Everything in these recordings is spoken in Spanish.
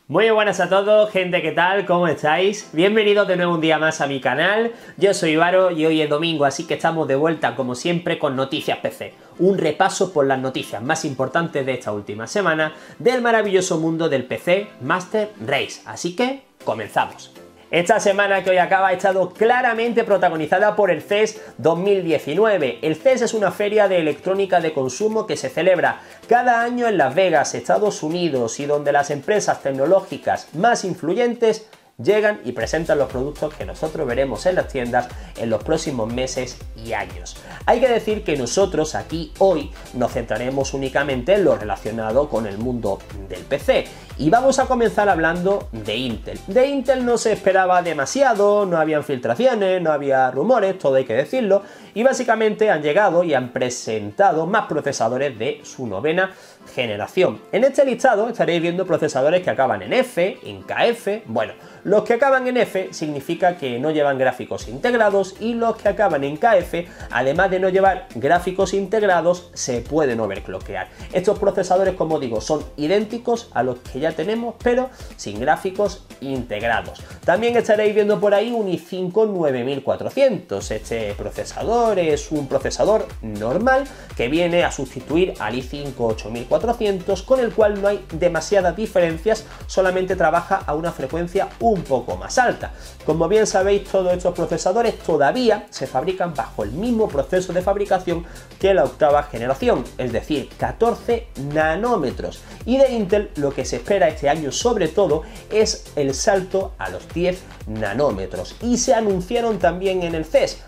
Muy buenas a todos, gente, ¿qué tal? ¿Cómo estáis? Bienvenidos de nuevo un día más a mi canal. Yo soy Varo y hoy es domingo, así que estamos de vuelta, como siempre, con Noticias PC. Un repaso por las noticias más importantes de esta última semana del maravilloso mundo del PC Master Race. Así que, comenzamos. Esta semana que hoy acaba ha estado claramente protagonizada por el CES 2019. El CES es una feria de electrónica de consumo que se celebra cada año en Las Vegas, Estados Unidos, y donde las empresas tecnológicas más influyentes llegan y presentan los productos que nosotros veremos en las tiendas en los próximos meses y años. Hay que decir que nosotros aquí hoy nos centraremos únicamente en lo relacionado con el mundo del PC y vamos a comenzar hablando de Intel. De Intel no se esperaba demasiado, no habían filtraciones, no había rumores, todo hay que decirlo, y básicamente han llegado y han presentado más procesadores de su novena generación. En este listado estaréis viendo procesadores que acaban en F, en KF. Bueno, los que acaban en F significa que no llevan gráficos integrados, y los que acaban en KF, además de no llevar gráficos integrados, se pueden overclockear. Estos procesadores, como digo, son idénticos a los que ya tenemos, pero sin gráficos integrados. También estaréis viendo por ahí un i5 9400. Este procesador es un procesador normal que viene a sustituir al i5 8400, con el cual no hay demasiadas diferencias, solamente trabaja a una frecuencia un poco más alta. Como bien sabéis, todos estos procesadores todavía se fabrican bajo el mismo proceso de fabricación que la octava generación, es decir, 14 nanómetros. Y de Intel lo que se espera este año sobre todo es el salto a los 10 nanómetros. Y se anunciaron también en el CES,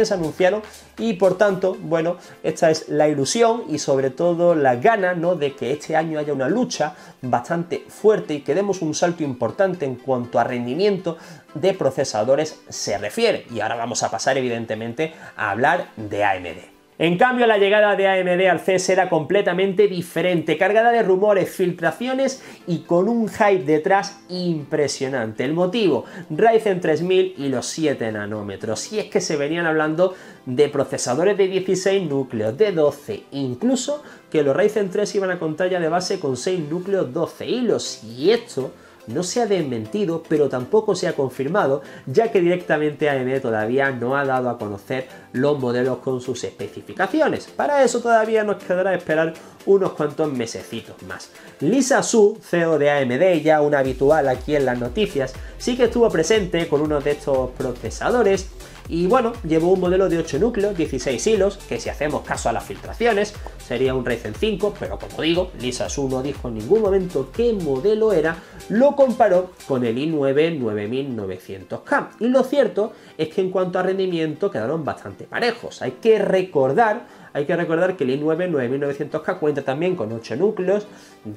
y por tanto, bueno, esta es la ilusión y sobre todo la gana, ¿no?, de que este año haya una lucha bastante fuerte y que demos un salto importante en cuanto a rendimiento de procesadores se refiere. Y ahora vamos a pasar evidentemente a hablar de AMD. En cambio, la llegada de AMD al CES era completamente diferente, cargada de rumores, filtraciones y con un hype detrás impresionante. El motivo, Ryzen 3000 y los 7 nanómetros. Y es que se venían hablando de procesadores de 16 núcleos, de 12, incluso que los Ryzen 3 iban a contar ya de base con 6 núcleos 12 hilos. Y esto no se ha desmentido, pero tampoco se ha confirmado, ya que directamente AMD todavía no ha dado a conocer los modelos con sus especificaciones. Para eso todavía nos quedará esperar unos cuantos mesecitos más. Lisa Su, CEO de AMD, ya una habitual aquí en las noticias, sí que estuvo presente con uno de estos procesadores. Y bueno, llevó un modelo de 8 núcleos, 16 hilos, que si hacemos caso a las filtraciones, sería un Ryzen 5, pero como digo, Lisa Su no dijo en ningún momento qué modelo era, lo comparó con el i9 9900K. Y lo cierto es que en cuanto a rendimiento quedaron bastante parejos. Hay que recordar que el i9 9900K cuenta también con 8 núcleos,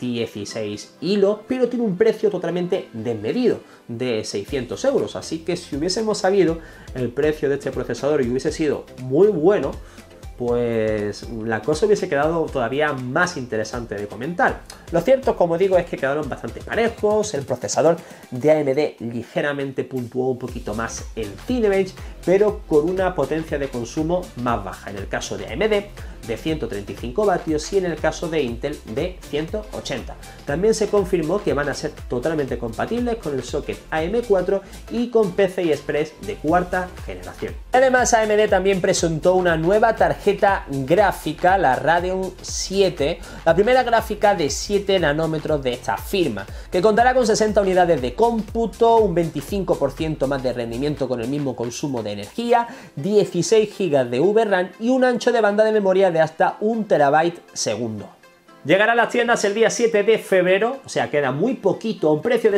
16 hilos, pero tiene un precio totalmente desmedido, de 600 euros. Así que si hubiésemos sabido el precio de este procesador y hubiese sido muy bueno, pues la cosa hubiese quedado todavía más interesante de comentar. Lo cierto, como digo, es que quedaron bastante parejos. El procesador de AMD ligeramente puntuó un poquito más el Cinebench, pero con una potencia de consumo más baja. En el caso de AMD, de 135 vatios, y en el caso de Intel de 180. También se confirmó que van a ser totalmente compatibles con el socket AM4 y con PCI Express de cuarta generación. Además, AMD también presentó una nueva tarjeta gráfica, la Radeon 7, la primera gráfica de 7 nanómetros de esta firma, que contará con 60 unidades de cómputo, un 25% más de rendimiento con el mismo consumo de energía, 16 GB de VRAM y un ancho de banda de memoria de hasta 1 TB segundo. Llegará a las tiendas el día 7 de febrero, o sea, queda muy poquito, a un precio de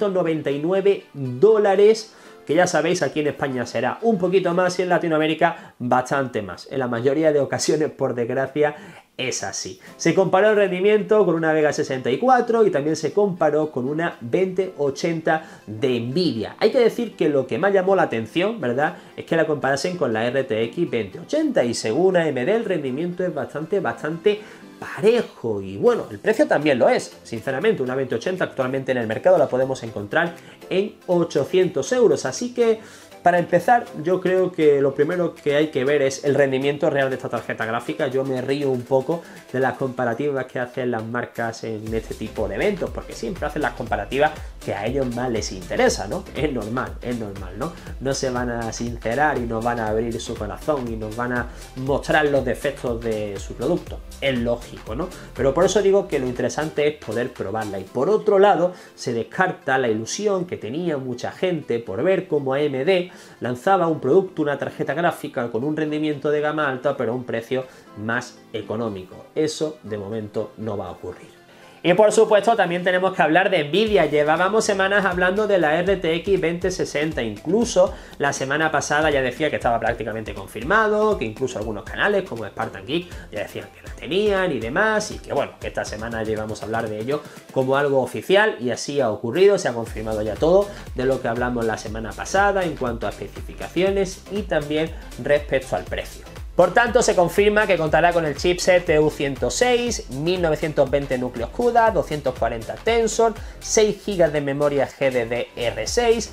$699, que ya sabéis, aquí en España será un poquito más y en Latinoamérica bastante más. En la mayoría de ocasiones, por desgracia, es así. Se comparó el rendimiento con una Vega 64 y también se comparó con una 2080 de Nvidia. Hay que decir que lo que más llamó la atención, ¿verdad?, es que la comparasen con la RTX 2080, y según AMD el rendimiento es bastante parejo, y bueno, el precio también lo es. Sinceramente, una 2080 actualmente en el mercado la podemos encontrar en 800 euros, así que Para empezar, yo creo que lo primero que hay que ver es el rendimiento real de esta tarjeta gráfica. Yo me río un poco de las comparativas que hacen las marcas en este tipo de eventos, porque siempre hacen las comparativas que a ellos más les interesa, ¿no? Es normal, ¿no? No se van a sincerar y nos van a abrir su corazón y nos van a mostrar los defectos de su producto. Es lógico, ¿no? Pero por eso digo que lo interesante es poder probarla. Y por otro lado, se descarta la ilusión que tenía mucha gente por ver cómo AMD lanzaba un producto, una tarjeta gráfica con un rendimiento de gama alta, pero a un precio más económico. Eso de momento no va a ocurrir. Y por supuesto también tenemos que hablar de Nvidia. Llevábamos semanas hablando de la RTX 2060, incluso la semana pasada ya decía que estaba prácticamente confirmado, que incluso algunos canales como Spartan Geek ya decían que la tenían y demás, y que bueno, que esta semana llevamos a hablar de ello como algo oficial, y así ha ocurrido, se ha confirmado ya todo de lo que hablamos la semana pasada en cuanto a especificaciones y también respecto al precio. Por tanto, se confirma que contará con el chipset EU106, 1920 núcleos CUDA, 240 Tensor, 6 GB de memoria GDDR6,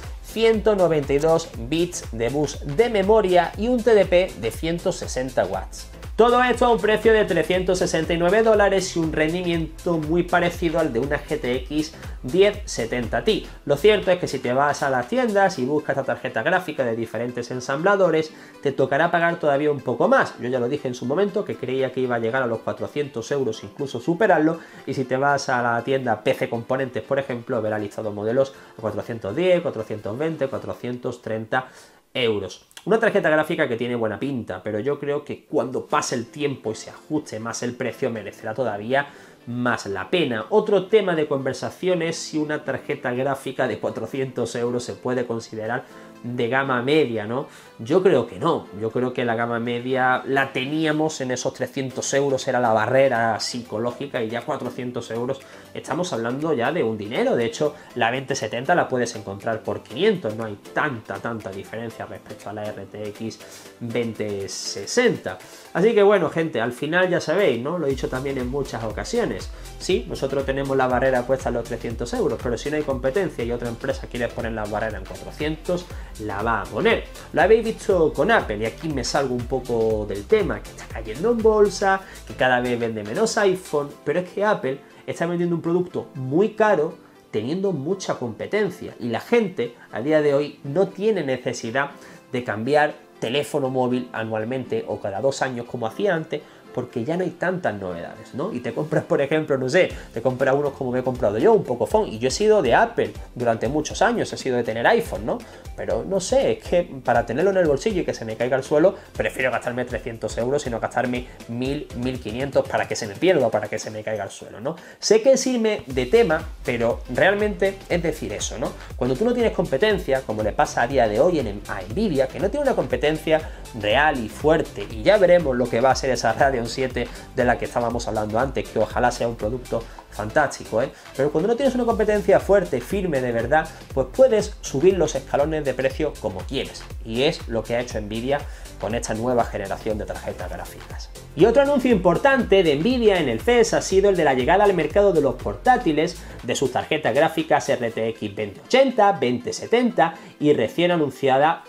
192 bits de bus de memoria y un TDP de 160 watts. Todo esto a un precio de $369 y un rendimiento muy parecido al de una GTX 1070 Ti. Lo cierto es que si te vas a las tiendas y buscas esta tarjeta gráfica de diferentes ensambladores, te tocará pagar todavía un poco más. Yo ya lo dije en su momento, que creía que iba a llegar a los 400 euros, incluso superarlo, y si te vas a la tienda PC Componentes, por ejemplo, verás listados modelos a 410, 420, 430 euros. Una tarjeta gráfica que tiene buena pinta, pero yo creo que cuando pase el tiempo y se ajuste más el precio merecerá todavía más la pena. Otro tema de conversación es si una tarjeta gráfica de 400 euros se puede considerar de gama media, ¿no? Yo creo que no, yo creo que la gama media la teníamos en esos 300 euros, era la barrera psicológica, y ya 400 euros estamos hablando ya de un dinero. De hecho, la 2070 la puedes encontrar por 500, no hay tanta diferencia respecto a la RTX 2060. Así que bueno, gente, al final ya sabéis, ¿no? Lo he dicho también en muchas ocasiones. Sí, nosotros tenemos la barrera puesta en los 300 euros, pero si no hay competencia y otra empresa quiere poner la barrera en 400, la va a poner. Lo habéis visto con Apple, y aquí me salgo un poco del tema, que está cayendo en bolsa, que cada vez vende menos iPhone, pero es que Apple está vendiendo un producto muy caro teniendo mucha competencia, y la gente a día de hoy no tiene necesidad de cambiar teléfono móvil anualmente o cada 2 años como hacía antes, porque ya no hay tantas novedades, ¿no? Y te compras, por ejemplo, no sé, te compras unos como me he comprado yo, un Pocophone, y yo he sido de Apple durante muchos años, he sido de tener iPhone, ¿no? Pero no sé, es que para tenerlo en el bolsillo y que se me caiga al suelo, prefiero gastarme 300 euros y no gastarme 1000, 1500 para que se me pierda o para que se me caiga al suelo, ¿no? Sé que es irme de tema, pero realmente es decir eso, ¿no? Cuando tú no tienes competencia, como le pasa a día de hoy a Nvidia, que no tiene una competencia real y fuerte, y ya veremos lo que va a ser esa Radeon 7 de la que estábamos hablando antes, que ojalá sea un producto fantástico, ¿eh? Pero cuando no tienes una competencia fuerte, firme de verdad, pues puedes subir los escalones de precio como quieres, y es lo que ha hecho Nvidia con esta nueva generación de tarjetas gráficas. Y otro anuncio importante de Nvidia en el CES ha sido el de la llegada al mercado de los portátiles de sus tarjetas gráficas RTX 2080, 2070 y recién anunciada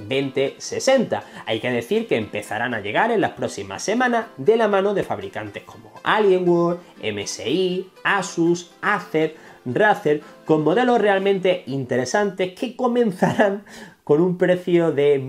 2060. Hay que decir que empezarán a llegar en las próximas semanas de la mano de fabricantes como Alienware, MSI, Asus, Acer, Razer, con modelos realmente interesantes que comenzarán con un precio de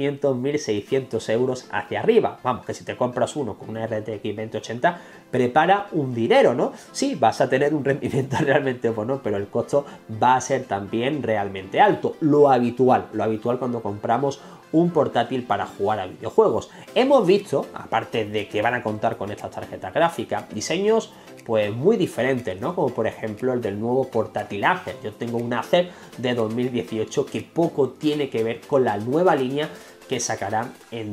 1.500-1.600 euros hacia arriba. Vamos, que si te compras uno con una RTX 2080, prepara un dinero, ¿no? Sí, vas a tener un rendimiento realmente bueno, pero el costo va a ser también realmente alto. Lo habitual cuando compramos un portátil para jugar a videojuegos. Hemos visto, aparte de que van a contar con estas tarjetas gráficas, diseños pues muy diferentes, ¿no? Como por ejemplo el del nuevo portátil Acer. Yo tengo un Acer de 2018 que poco tiene que ver con la nueva línea que sacarán en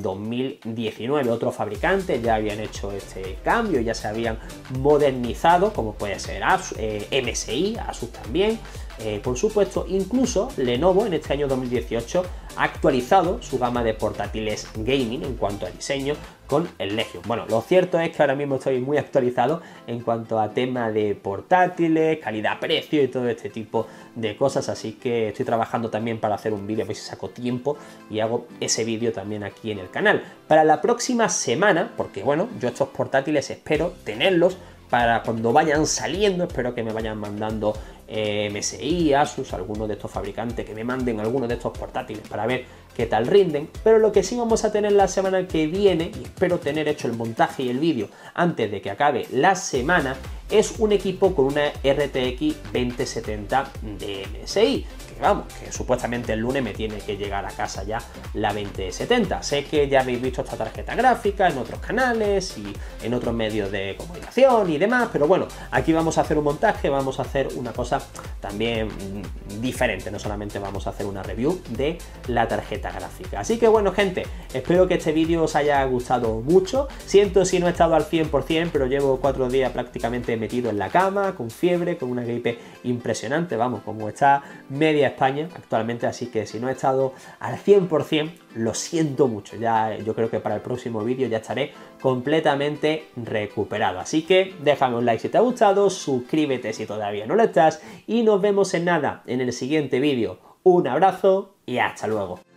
2019. Otros fabricantes ya habían hecho este cambio, ya se habían modernizado, como puede ser Asus, MSI, Asus también, por supuesto. Incluso Lenovo en este año 2018 ha actualizado su gama de portátiles gaming en cuanto a diseño con el Legion. Bueno, lo cierto es que ahora mismo estoy muy actualizado en cuanto a tema de portátiles, calidad-precio y todo este tipo de cosas, así que estoy trabajando también para hacer un vídeo, a ver si saco tiempo y hago ese vídeo también aquí en el canal. Para la próxima semana, porque bueno, yo estos portátiles espero tenerlos para cuando vayan saliendo, espero que me vayan mandando MSI, Asus, algunos de estos fabricantes que me manden algunos de estos portátiles para ver qué tal rinden, pero lo que sí vamos a tener la semana que viene, y espero tener hecho el montaje y el vídeo antes de que acabe la semana, es un equipo con una RTX 2070 de MSI, que vamos, que supuestamente el lunes me tiene que llegar a casa ya la 2070. Sé que ya habéis visto esta tarjeta gráfica en otros canales y en otros medios de comunicación y demás, pero bueno, aquí vamos a hacer un montaje, vamos a hacer una cosa también diferente, no solamente vamos a hacer una review de la tarjeta gráfica. Así que bueno, gente, espero que este vídeo os haya gustado mucho. Siento si no he estado al 100%, pero llevo 4 días prácticamente metido en la cama, con fiebre, con una gripe impresionante, vamos, como está media España actualmente, así que si no he estado al 100%, lo siento mucho. Ya yo creo que para el próximo vídeo ya estaré completamente recuperado. Así que déjame un like si te ha gustado, suscríbete si todavía no lo estás y nos vemos en nada en el siguiente vídeo. Un abrazo y hasta luego.